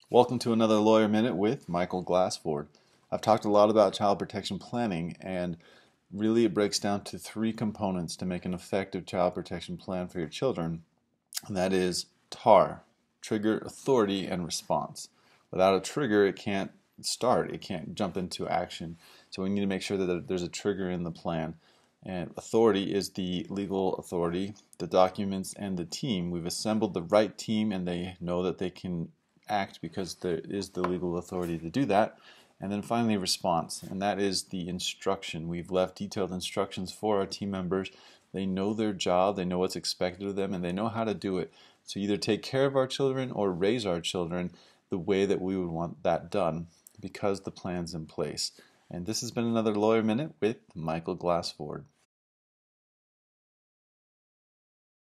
Welcome to another Lawyer Minute with Michael Glassford. I've talked a lot about child protection planning, and really it breaks down to three components to make an effective child protection plan for your children, and that is TAR, trigger, authority, and response. Without a trigger, it can't start, it can't jump into action. So we need to make sure that there's a trigger in the plan. And authority is the legal authority, the documents, and the team. We've assembled the right team, and they know that they can act because there is the legal authority to do that. And then finally, response, and that is the instruction. We've left detailed instructions for our team members. They know their job, they know what's expected of them, and they know how to do it. So either take care of our children or raise our children the way that we would want that done because the plan's in place. And this has been another Lawyer Minute with Michael Glassford.